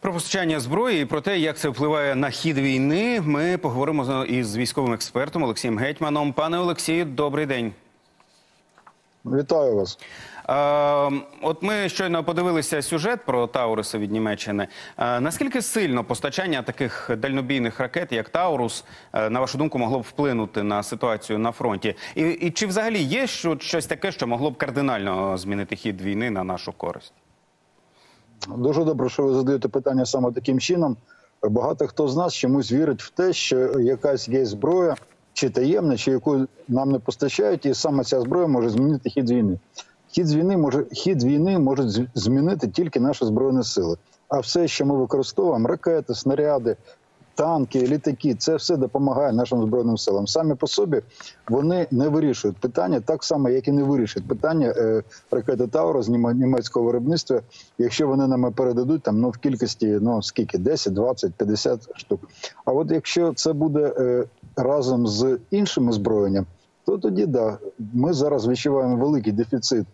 Про постачання зброї і про те, як це впливає на хід війни, ми поговоримо із військовим експертом Олексієм Гетьманом. Пане Олексію, добрий день. Вітаю вас. От ми щойно подивилися сюжет про Тауруси від Німеччини. Наскільки сильно постачання таких дальнобійних ракет, як Таурус, на вашу думку, могло б вплинути на ситуацію на фронті? І чи взагалі є щось таке, що могло б кардинально змінити хід війни на нашу користь? Дуже добре, що ви задаєте питання саме таким чином. Багато хто з нас чомусь вірить в те, що якась є зброя, чи таємна, чи яку нам не постачають, і саме ця зброя може змінити хід війни. Хід війни можуть змінити тільки наші Збройні Сили. А все, що ми використовуємо, ракети, снаряди, танки, літаки, це все допомагає нашим Збройним Силам. Самі по собі вони не вирішують питання, так само, як і не вирішують питання ракети Таурус з німецького виробництва, якщо вони нам передадуть там, в кількості, скільки, 10, 20, 50 штук. А от якщо це буде разом з іншим озброєнням, то тоді, да, ми зараз відчуваємо великий дефіцит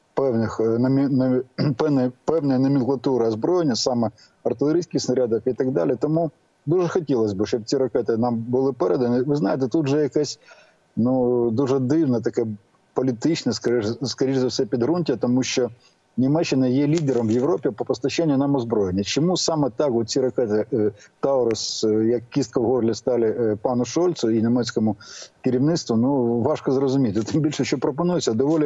певної номенклатури озброєння, саме артилерійських снарядів і так далі. Тому дуже хотілося б, щоб ці ракети нам були передані. Ви знаєте, тут вже якесь дуже дивне, таке політичне, скоріш за все, підґрунтя, тому що Німеччина є лідером в Європі по постачанню нам озброєння. Чому саме так ці ракети Таурус, як кістка в горлі, стали пану Шольцу і німецькому керівництву, важко зрозуміти. Тим більше, що пропонується доволі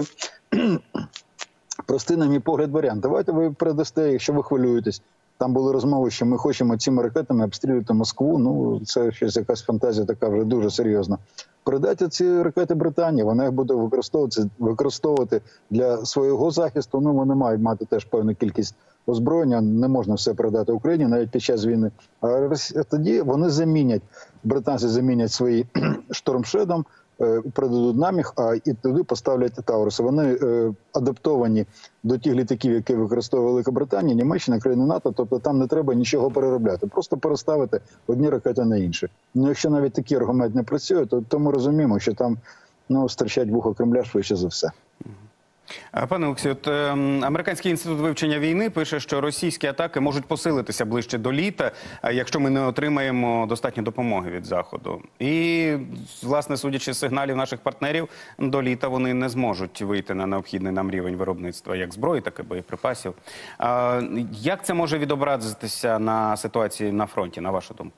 простий, на мій погляд, варіант. Давайте ви передасте, якщо ви хвилюєтесь. Там були розмови, що ми хочемо цими ракетами обстрілювати Москву. Це щось, якась фантазія така вже дуже серйозна. Передайте ці ракети Британії, вона їх буде використовувати для свого захисту. Вони мають мати теж певну кількість озброєння, не можна все передати Україні навіть під час війни. А тоді вони британці замінять свої штормшедом, передадуть нам їх, і туди поставлять Тауруси. Вони адаптовані до тих літаків, які використовує Велика Британія, Німеччина, країни НАТО, тобто там не треба нічого переробляти, просто переставити одні ракети на інші. Якщо навіть такий аргумент не працює, то ми розуміємо, що там стирчать вухо Кремля швидше за все. Пане Олексію, Американський інститут вивчення війни пише, що російські атаки можуть посилитися ближче до літа, якщо ми не отримаємо достатньо допомоги від Заходу. І, власне, судячи з сигналів наших партнерів, до літа вони не зможуть вийти на необхідний нам рівень виробництва як зброї, так і боєприпасів. Як це може відобразитися на ситуації на фронті, на вашу думку?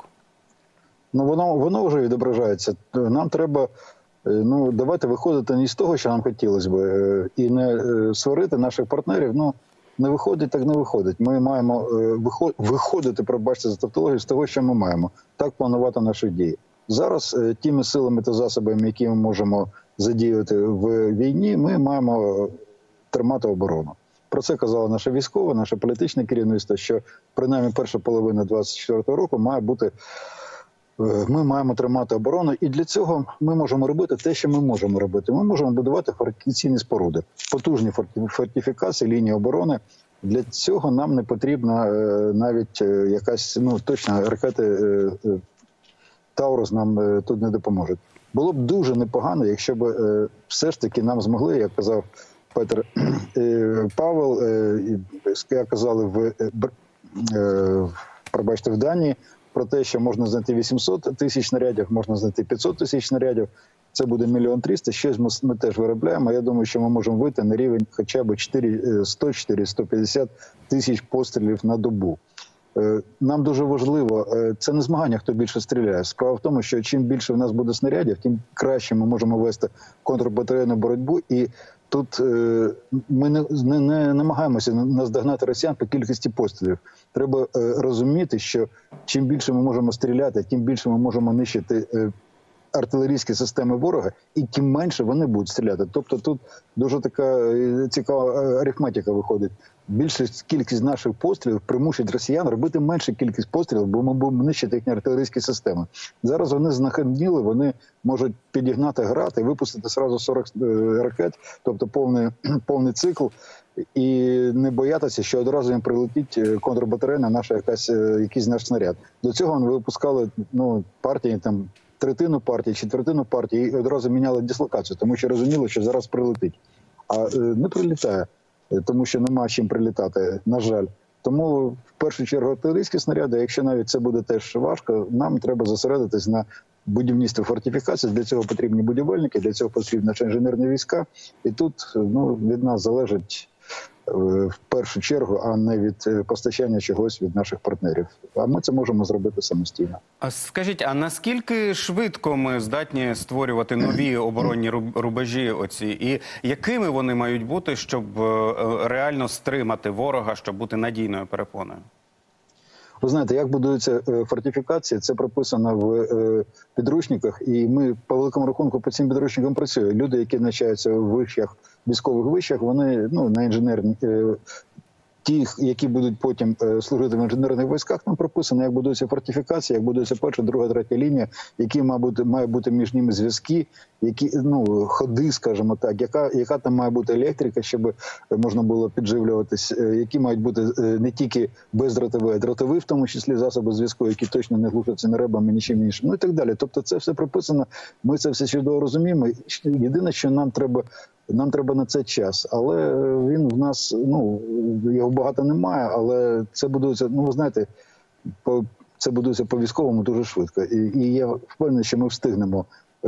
Воно вже відображається. Нам треба... давайте виходити не з того, що нам хотілося б, і не сварити наших партнерів. Не виходить, так не виходить. Ми маємо виходити, пробачте за тавтологію, з того, що ми маємо. Так планувати наші дії. Зараз тими силами та засобами, які ми можемо задіяти в війні, ми маємо тримати оборону. Про це казало наше військове, наше політичне керівництво, що принаймні перша половина 2024 року має бути... Ми маємо тримати оборону, і для цього ми можемо робити те, що ми можемо робити. Ми можемо будувати фортифікаційні споруди, потужні фортифікації, лінії оборони. Для цього нам не потрібна навіть якась, точно, ракети Таурус нам тут не допоможуть. Було б дуже непогано, якщо б все ж таки нам змогли, як казав Петр Павел, як казали в Данії, про те, що можна знайти 800 тисяч снарядів, можна знайти 500 тисяч снарядів, це буде 1 300 000, щось ми теж виробляємо. Я думаю, що ми можемо вийти на рівень хоча б 100-150 тисяч пострілів на добу. Нам дуже важливо, це не змагання, хто більше стріляє. Справа в тому, що чим більше в нас буде снарядів, тим краще ми можемо вести контрбатарейну боротьбу. І тут ми не намагаємося наздогнати росіян по кількості пострілів. Треба розуміти, що чим більше ми можемо стріляти, тим більше ми можемо нищити артилерійські системи ворога, і тим менше вони будуть стріляти. Тобто тут дуже така цікава арифметика виходить. Більша кількість наших пострілів примушують росіян робити меншу кількість пострілів, бо ми будемо нищити їхні артилерійські системи. Зараз вони знахабніли, вони можуть підігнати град і випустити одразу 40 ракет, тобто повний цикл, і не боятися, що одразу їм прилетить контрбатарейна наша якийсь наш снаряд. До цього вони випускали партії, третину партії, четвертину партії, і одразу міняли дислокацію, тому що розуміли, що зараз прилетить. А не прилітає, тому що нема чим прилітати, на жаль. Тому в першу чергу артилерійські снаряди, якщо навіть це буде теж важко, нам треба зосередитись на будівництві фортифікацій. Для цього потрібні будівельники, для цього потрібні наші інженерні війська. І тут від нас залежить в першу чергу, а не від постачання чогось від наших партнерів. А ми це можемо зробити самостійно. А скажіть, а наскільки швидко ми здатні створювати нові оборонні рубежі оці? І якими вони мають бути, щоб реально стримати ворога, щоб бути надійною перепоною? Ви знаєте, як будуються фортифікації, це прописано в підручниках, і ми по великому рахунку по цим підручникам працюємо. Люди, які навчаються в вишах, військових вишах, вони на інженерні, ті, які будуть потім служити в інженерних військах, там прописано, як будуються фортифікації, як будується перша, друга, третя лінія, які має бути між ними зв'язки, які ходи, скажімо так, яка там має бути електрика, щоб можна було підживлюватись, які мають бути не тільки бездротові, а дротові, в тому числі засоби зв'язку, які точно не глушаться не ребами, нічим іншим, і так далі. Тобто це все прописано, ми це все чудово розуміємо. Єдине, що нам треба на це час, але він в нас, його багато немає, але це будується, ви знаєте, це будується по-військовому дуже швидко. І я впевнений, що ми встигнемо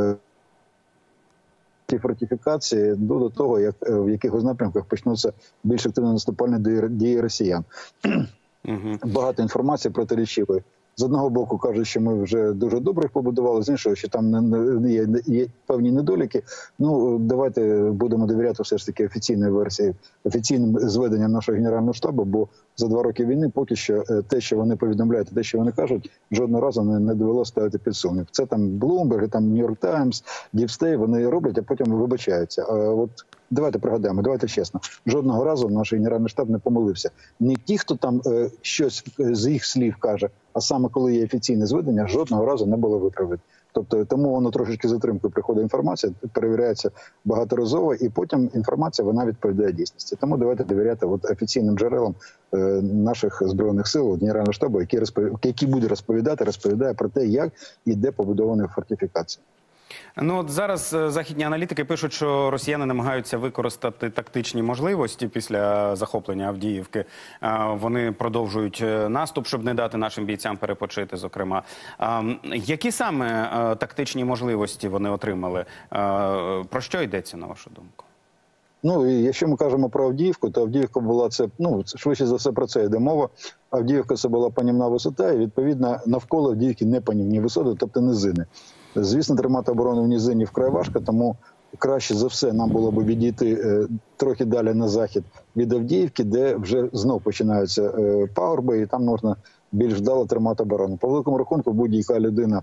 ці фортифікації до того, в якихось напрямках почнуться більш активно наступальні дії росіян. Багато інформації протирічивої. З одного боку кажуть, що ми вже дуже добре їх побудували, з іншого, що там є певні недоліки. Давайте будемо довіряти все ж таки офіційній версії, офіційним зведенням нашого Генерального штабу, бо за 2 роки війни поки що те, що вони повідомляють, те, що вони кажуть, жодного разу не довелося ставити під сумнів. Це там Bloomberg, там New York Times, Deep State, вони роблять, а потім вибачаються. Давайте пригадаємо, давайте чесно. Жодного разу наш Генеральний штаб не помилився. Не ті, хто там щось з їх слів каже, а саме коли є офіційне зведення, жодного разу не було виправлено. Тобто тому воно трошечки затримкою приходить інформація, перевіряється багаторазово, і потім інформація, вона відповідає дійсності. Тому давайте довіряти офіційним джерелам наших Збройних сил, Генерального штабу, які буде розповідає про те, як і де побудовані фортифікації. Зараз західні аналітики пишуть, що росіяни намагаються використати тактичні можливості після захоплення Авдіївки. Вони продовжують наступ, щоб не дати нашим бійцям перепочити, зокрема. Які саме тактичні можливості вони отримали? Про що йдеться, на вашу думку? Якщо ми кажемо про Авдіївку, то Авдіївка була швидше за все про це йде мова. Авдіївка це була панівна висота, і відповідно навколо Авдіївки не панівні висоти, тобто низини. Звісно, тримати оборону в низині вкрай важко, тому краще за все нам було б відійти трохи далі на захід від Авдіївки, де вже знов починаються пагорби, і там можна більш вдало тримати оборону. По великому рахунку, будь-яка людина,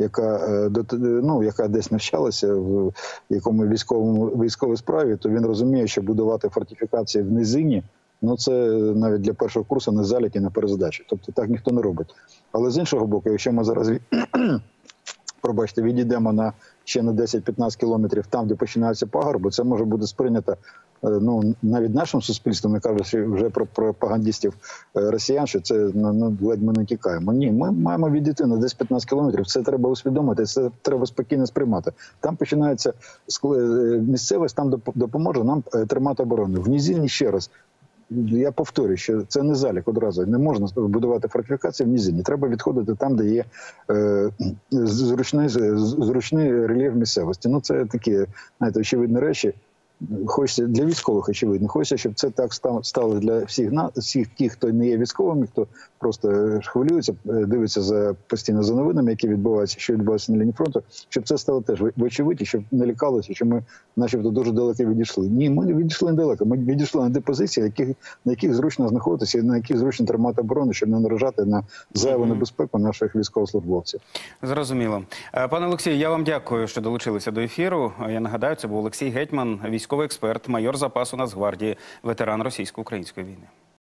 яка десь навчалася в якому військовій справі, то він розуміє, що будувати фортифікації в низині, це навіть для першого курсу не залік і не перезадача. Тобто так ніхто не робить. Але з іншого боку, якщо ми зараз відійдемо ще на 10-15 кілометрів там, де починаються пагорби, це може бути сприйнято навіть нашим суспільством, не кажучи вже про пропагандистів росіян, що це ледь ми не тікаємо. Ні, ми маємо відійти на 10-15 кілометрів, це треба усвідомити, це треба спокійно сприймати. Там починається місцевість, там допоможе нам тримати оборону. В низині, ще раз, я повторюю, що це не залік одразу. Не можна будувати фортифікації в низині. Треба відходити там, де є зручний рельєф місцевості. Це такі, очевидні речі. Хочеться для військових, очевидно. Хочеться, щоб це так стало для всіх тих, хто не є військовими, хто просто хвилюється, дивиться постійно за новинами, які відбуваються, що відбувається на лінії фронту, щоб це стало теж вочевидь, щоб не лякалося, що ми начебто дуже далеко відійшли. Ні, ми відійшли недалеко. Ми відійшли на ті позиції, на яких зручно знаходитися, і на яких зручно тримати оборону, щоб не наражати на зайву небезпеку наших військовослужбовців. Зрозуміло. Пане Олексію, я вам дякую, що долучилися до ефіру. Я нагадаю, це був Олексій Гетьман, військовий експерт, майор запасу Нацгвардії, ветеран російсько-української війни.